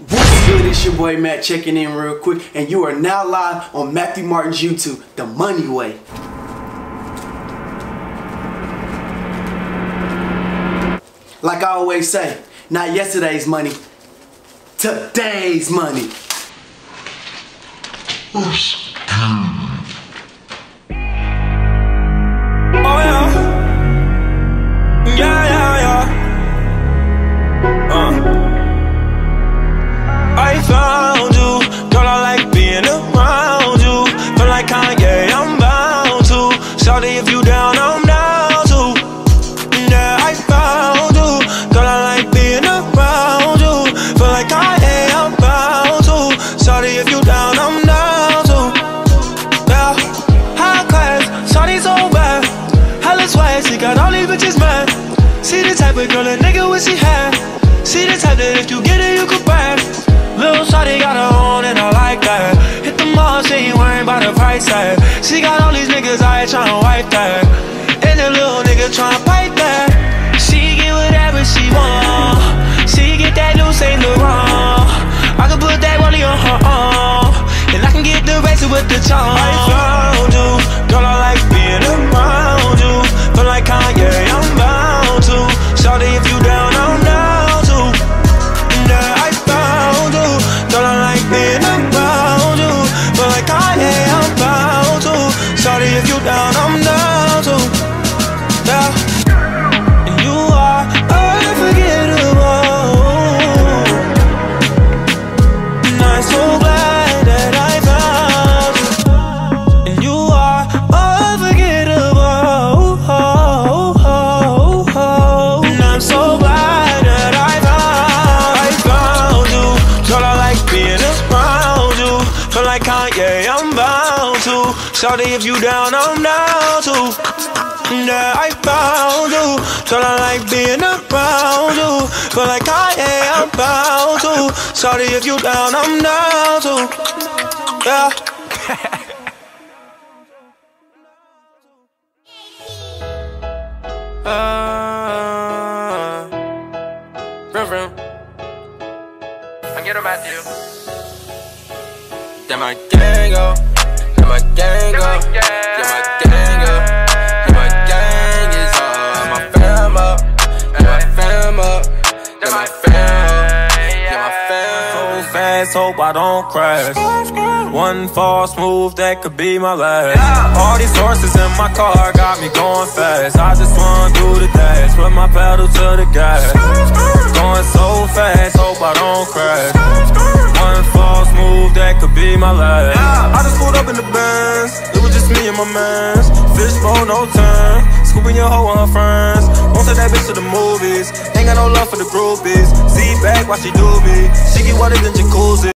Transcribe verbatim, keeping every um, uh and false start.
What's good? It's your boy Matt checking in real quick, and you are now live on Matthew Martin's YouTube, The Money Way. Like I always say, not yesterday's money, today's money. Oops. Oh yeah, yeah, yeah, yeah. Uh. I found you, girl. I like being around you. Feel like Kanye, I'm bound to. Shawty, if you down, I'm down too. Yeah, I found you, girl. I like being around you. Feel like Kanye, I'm bound to. Shawty, if you down, I'm down too. Yeah, high class, shawty so bad. Hella swag, she got all these bitches mad. See the type of girl a nigga wish he had. See the type that if you get it, you could buy. Lil' shawty got her own and I like that. Hit the mall, she ain't worried about the price tag. She got all these niggas out here tryna wipe that. And the little nigga tryna pipe that. She get whatever she want. She get that new Saint Laurent. I can put that money on her arm, and I can get the rest with the charm. I found you, girl, I like being around you. Feel like Kanye, I'm bound to. Shawty, if you down, I'm down too. Yeah, I found you, girl, I like being around you. Feel like Kanye, I'm bound to. Shawty, if you down, I'm down too. Yeah, and you are unforgettable. And I'm so glad that I found you. And you are unforgettable. And I'm so glad that I found, I found you. Girl, I like being around you. Feel like Kanye, I'm bound to. Shawty, if you down, I'm down too. Yeah, I found you. Girl, I like being around you. Feel like Kanye, I'm bound to. Shawty, if you down, I'm down too. Yeah. Uh, vroom vroom. I get him at you. Then my gang up. Then my gang up. Then my gang up. Then my gang is up. My fam up. Then my fam up. Then my fam up. Then my fam. So fast, hope I don't crash. One false move, that could be my last. All these horses in my car got me going fast. I just wanna do the dash, put my pedal to the gas. Going so fast, hope I don't crash. One false move, that could be my last. I just pulled up in the Benz, it was just me and my mans. Fishbowl, no turn, scooping your hoe and her friends. Won't take that bitch to the movies, ain't got no love for the groupies. Sit back while she do me, she get wetter than jacuzzi.